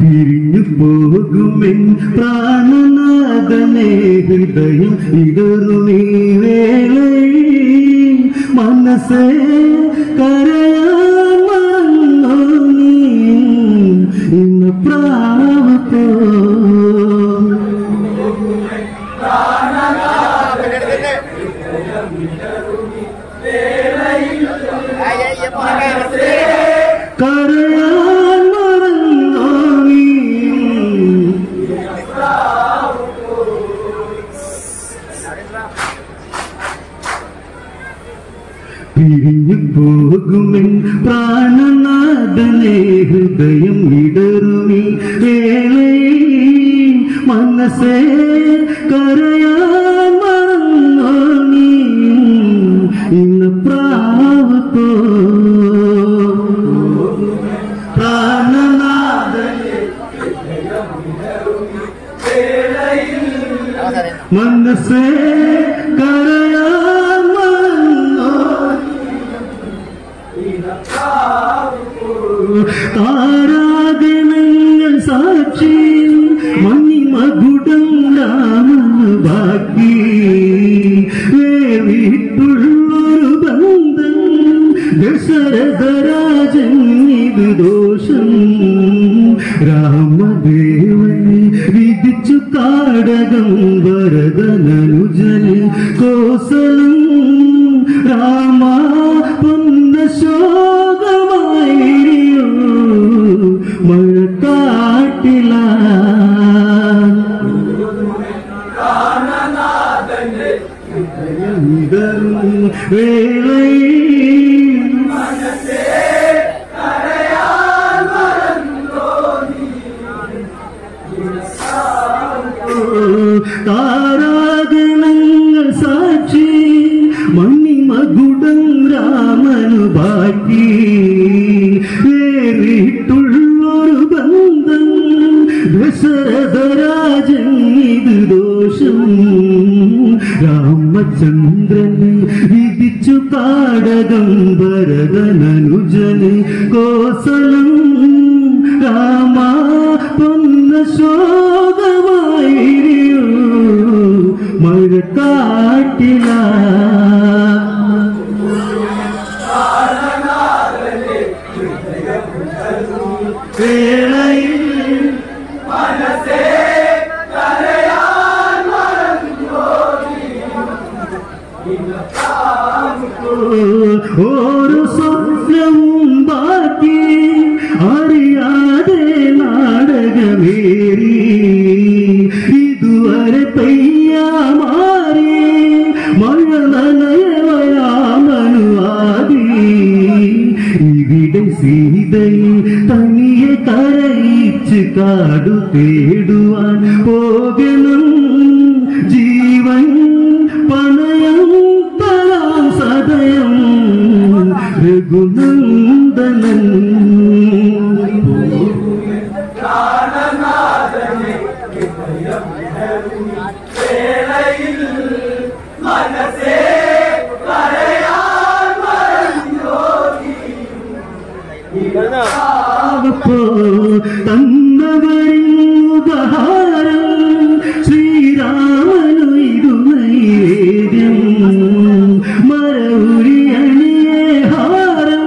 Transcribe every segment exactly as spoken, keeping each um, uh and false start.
പിരിഞ്ഞു പോകുമെൻ പ്രാണനാഥനെ ഹൃദയം ഇടറുമീ വേളയിൽ മനസ്സേ കരയാൻ മറന്നോ നീ ഇന്ന് പ്രാവത്തോ കരയാൻ മറന്നോ നീ പിരിഞ്ഞു പോകുമെൻ പ്രാണനാഥനെ ഹൃദയം ഇടറുമീ വേളയിൽ മനസ്സേ കരയാൻ മറന്നോ നീ ഇന്ന് പ്രാവത്തോ പ്രാണനാഥനെ മനസ്സേ കരയാൻ മറന്നോ താരാഗണങ്ങൾ സാക്ഷി മണിമകുടം രാമന് ബാക്കി വേറിട്ടുള്ളൊരു ബന്ധം ദശരഥരാജൻ ഇത് ദോഷം രാമദേവന് വിധിച്ചു കാടകം ഭരതനനുജന് കോസലം രാമ പൊന്ന ശോകമായിരിയോ മഴക്കാട്ടില വേളയിൽ താരാഗണങ്ങൾ സാക്ഷി മണിമകുടം രാമനു ബാക്കി വേറിട്ടുള്ളൊരു ബന്ധം ദശരഥരാജൻ ഇത് ദോഷം രാമചന്ദ്രന് വിധിച്ചു കാടകം ഭരതനനുജന് കോസലം രാമ പൊന്ന ശോകമായിരിയോ മഴക്കാട്ടില വേളയിൽ മനസ്സേ കരയാൻ മറന്നോ ഓരോ സ്വപ്നവും ബാക്കി അറിയാതെ നാടകമേറി ഇതുവരെ പെയ്യാമാറി മഴ നനയവയാമനുവാദി ഇവിടെ സീതയെ തനിയെ കരയിച്ച് കാടു തേടുവാൻ പോകണം ജീവൻ പണയം തരാം സദയം രഘുനന്ദനൻ മനസ്സേ കരയാൻ മറന്നോ തന്നവരുപഹാരം ശ്രീരാമനു ഇതു നൈവേദ്യം മരവുരിയണിയേ ഹാരം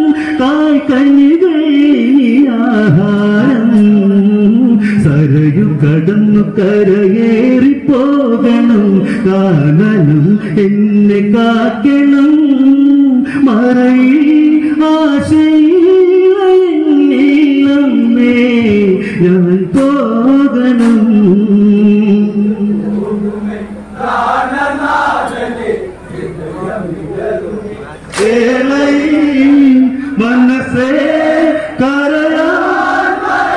കായ്ക്കനികൈനിയാഹാരം സരയു കടന്നു കരയേറിപ്പോകണം കാനനം എന്നെ കാക്കണം മറയിൽ ആശയില്ലമ്മേ ഞാൻ പോകണം വേളയിൽ മനസ്സേ കരയാൻ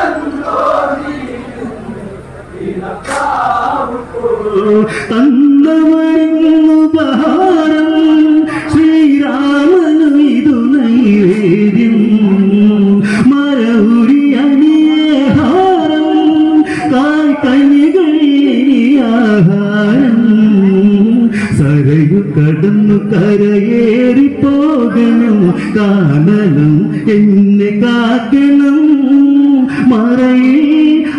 തന്നവരുപഹാരം ശ്രീരാമനു ഇതു നൈവേദ്യം മരവുരിയണിയേ ഹാരം കായ്ക്കനികൈനിയാഹാരം സരയു കടന്നു കരയേറിപ്പോകണം കാനനം എന്നെ കാക്കണം മറയിൽ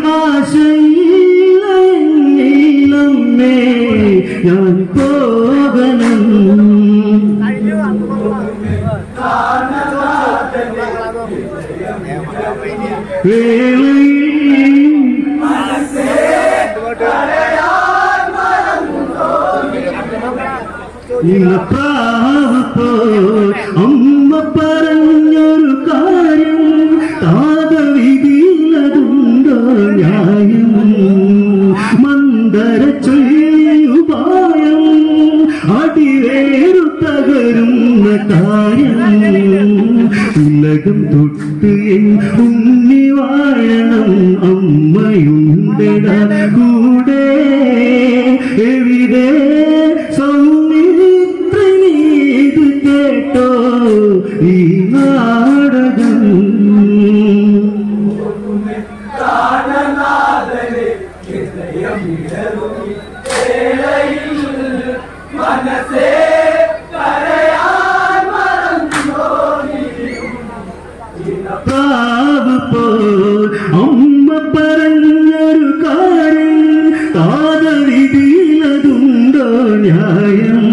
ആശയിലമ്മേ ഞാൻ പോകണം പ്രാവപ്പോ അമ്മ പറഞ്ഞൊരു കാര്യം താതവിധിയിലതുണ്ടോ ന്യായം മന്ദര ചൊല്ലിയുപായം അടിവേറു തകരുന്ന കാര്യം ഉലകം തൊട്ട് എൻ ഉണ്ണി വാഴണം അമ്മയുണ്ടട കൂടെ എവിടെ സൗമിത്രിനീത് കേട്ടോ ഈ നാടകം പ്രാവപ്പോ അമ്മ പറഞ്ഞൊരു കാര്യം താതവിധിയിലതുണ്ടോ ന്യായം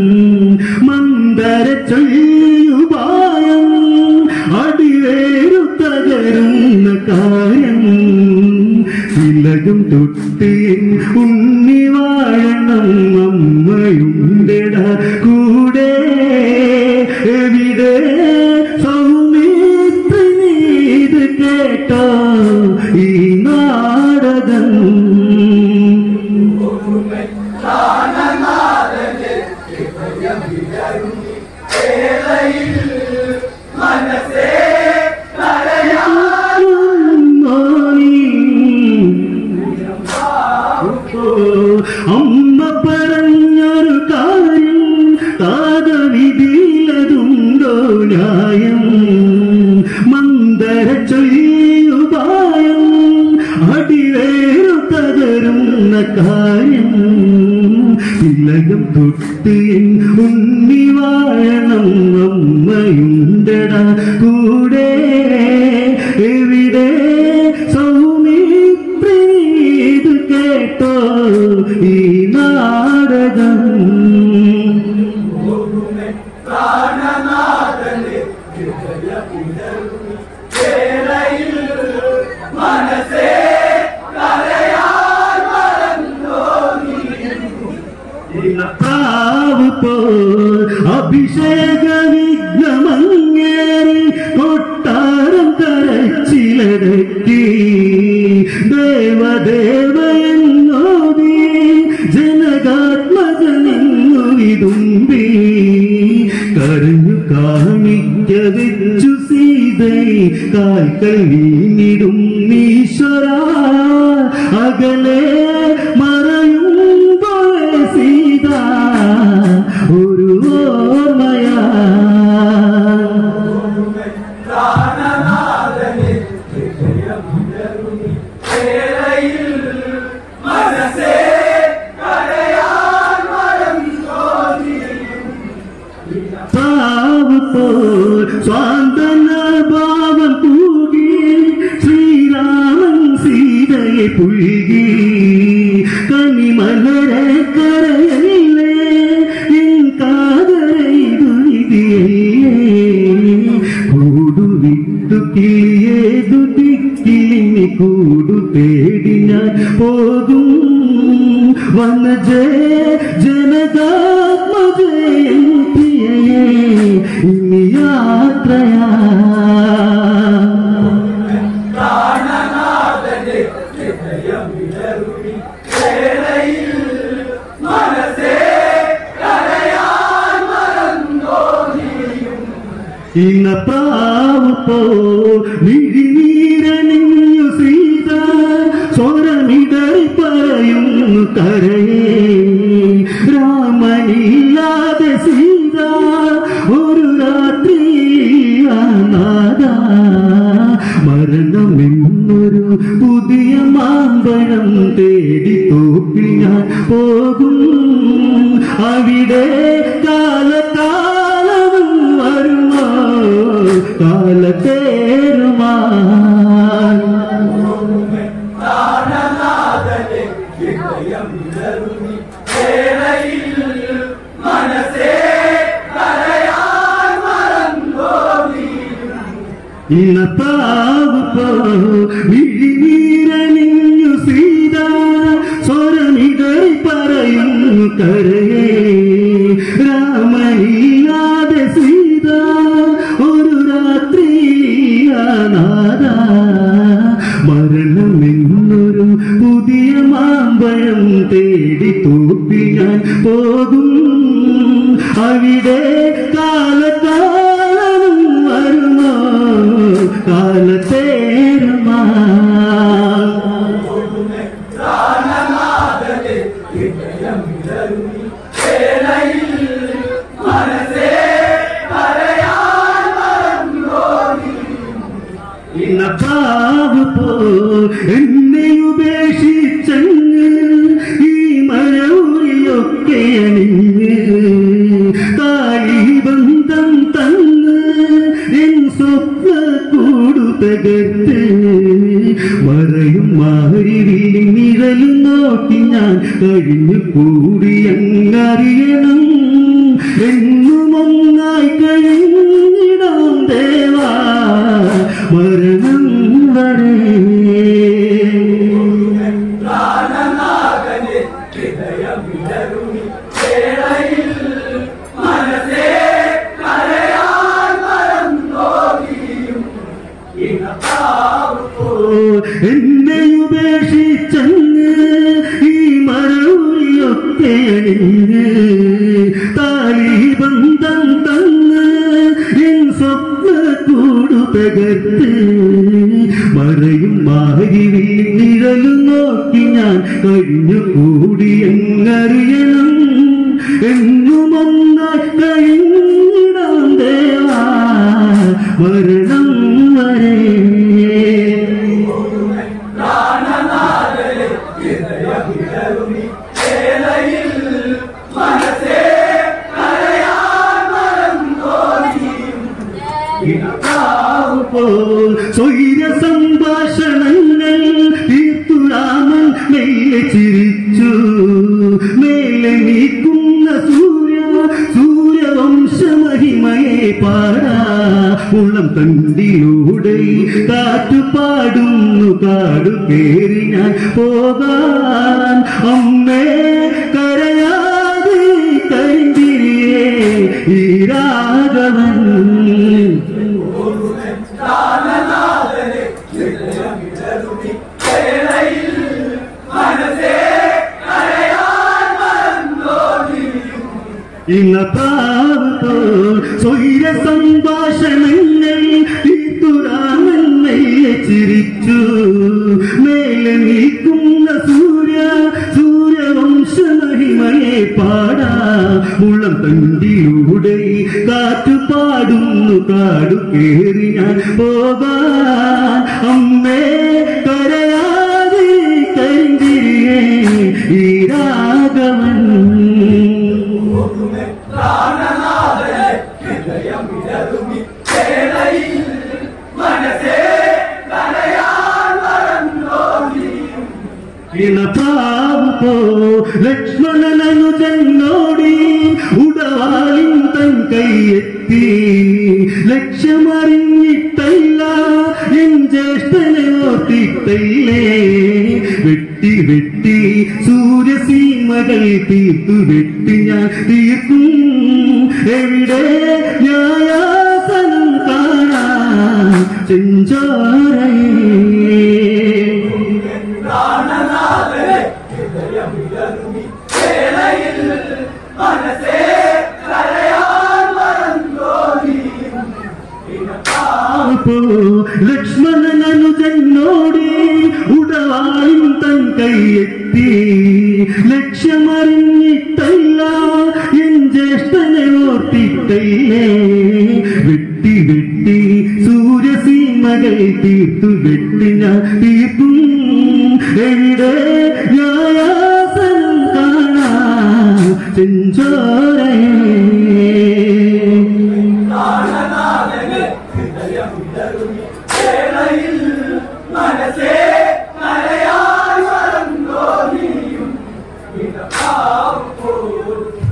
മന്ദര ചൊല്ലിയുപായം അടിവേറു തകരുന്ന കാര്യം തിലകം തൊട്ട് ഉണ്ണി വാഴണം അമ്മയുണ്ടട കൂടെ എവിടെ സൗമിത്രിനീത് കേട്ടോ ഈ നാടകം അമ്മ പറഞ്ഞൊരു കാര്യം താതവിധിയിലതുണ്ടോ ന്യായം മന്ദര ചൊല്ലിയുപായം അടിവേറു തകരുന്ന കാര്യം തിലകം തൊട്ട് ഉണ്ണി വാഴണം അമ്മയുണ്ടട കൂടെ എവിടെ സൗമിത്രിനീത് കേട്ടോ ഈ നാടകം പ്രാവപ്പോ അഭിഷേക വിഘ്നമങ്ങേറി കൊട്ടാരം കരച്ചിലടക്കി ദേവദേവയെന്നോതി ജനകാത്മജനെന്നു വിതുമ്പി കരഞ്ഞു കാണിക്ക വെച്ചു സീതൈ കാൽക്കൽ വീണിടും ഈശ്വര അകലെ മറയുമ്പോ സീത ഒരു ഓർമ്മയാ സ്വാന്തന ഭാവം പൂകി ശ്രീരാമൻ സീതയെ പുൽകി കനിമലരെ കരയല്ലേ എൻ കാതരയിതു വിധിയല്ലേ കൂടുവിട്ടു കിളിയേതു ദിക്കിലിനി കൂടു തേടി ഞാൻ പോകും വനജേ ജനകാത്മജയൻ പ്രിയയേ ഇനി യാത്രയാ ഇന്ന പ്രാവപ്പോ വിഴിനീരണിഞ്ഞു സീത സ്വരമിടറി പറയുന്നു കരയേ രാമനില്ലാതെ സീത ഒരു രാത്രി നാദ മരണമെന്നൊരു പുതിയ മാമ്പഴം തേടി തോപ്പിൽ ഞാൻ പോകും അവിടെ കാലകാലവും വരുമോ കാലത്തേരുമാ ഇന്നത്താവുപ്പോ വിഴിനീരണിഞ്ഞു സീത സ്വരമിടറി പറയുന്നു കരയേ രാമനില്ലാതെ സീത ഒരു രാത്രിയിലാനാഥ മരണം എന്നൊരു പുതിയ മാമ്പഴം തേടി തോപ്പി ഞാൻ പോകും അവിടെ കാലക്കാലം വരുമോ കാലത്തേരുമാ ഇന്നപ്പാവുപോ എന്നെ ഉപേക്ഷിച്ചങ്ങ് ഈ മഴയൊക്കെ അണിഞ്ഞ് താലിബന്ധം തന്ന് എൻ സ്വപ്ന കൂടു തകർത്ത് മറയും മാരിവിൽ നിഴലും നോക്കി ഞാൻ കഴിഞ്ഞു കൂടിയങ്ങറിയണം എന്നും ഒന്നായി കഴിഞ്ഞിടാം ദേവാ മരണം വരെ എന്നെ ഉപേക്ഷിച്ചങ്ങ് ഈ മറവിയൊക്കെ അണിഞ്ഞ് താലിബന്ധം തന്ന് എൻ സ്വപ്ന കൂടു തകർത്ത് മറയും മാരിവിൽ നിഴലും നോക്കി ഞാൻ കഴിഞ്ഞു കൂടി എന്നറിയണം എന്നും ഒന്നായി കഴിഞ്ഞിടാം ദേവാ മരണം വരെ സ്വൈര സംഭാഷണങ്ങൾ തീർത്തുരാമൻ മെല്ലെ ചിരിച്ചു മേലെ നീക്കുന്ന സൂര്യ സൂര്യവംശമഹിമയെ പാടാ ഉള്ളം തണ്ടിലൂടെ കാറ്റു പാടുന്നു കാടു കേറി ഞാൻ പോകാൻ അമ്മേ കരയാതെ കരിന്തിരിയേ ഈ രാഘവൻ ഇന്നത്താവത്തോ സ്വൈര സംഭാഷണങ്ങൾ തീർത്തുരാമൻ മെല്ലെ ചിരിച്ചു മേലെ നീക്കുന്ന സൂര്യ സൂര്യവംശമഹിമയെ പാടാ ഉള്ളം തണ്ടിലൂടെ കാറ്റു പാടുന്നു കാടു കേറി ഞാൻ പോകാൻ അമ്മേ കരയാതെ കരിന്തിരിയേ ഈ രാഘവൻ ഇണപ്പാവുപോ ലക്ഷ്മണനു ചെന്നോടി ഉടവാളിൻ തൻ കൈയെത്തി ലക്ഷ്യമറിഞ്ഞിട്ടല്ല എൻ ജ്യേഷ്ഠനെ ഓർത്തിട്ടല്ലേ വെട്ടി വെട്ടി സൂര്യസീമകൾ തീർത്തു വെട്ടി ഞാൻ തീർക്കും എവിടെ ന്യായാസനം കാണാൻ ചെഞ്ചോരയേ ലക്ഷ്മണനു ചെന്നോടി ഉടവാളിൻ തൻ കൈയെത്തി ലക്ഷ്യമറിഞ്ഞിട്ടല്ല എൻ ജ്യേഷ്ഠനെ ഓർത്തിട്ടല്ലേ വെട്ടി വെട്ടി സൂര്യസീമകൾ തീർത്തു വെട്ടി ഞാൻ തീർക്കും എവിടെ ന്യായാസനം കാണാൻ ചെഞ്ചോരയേ മനസ്സേ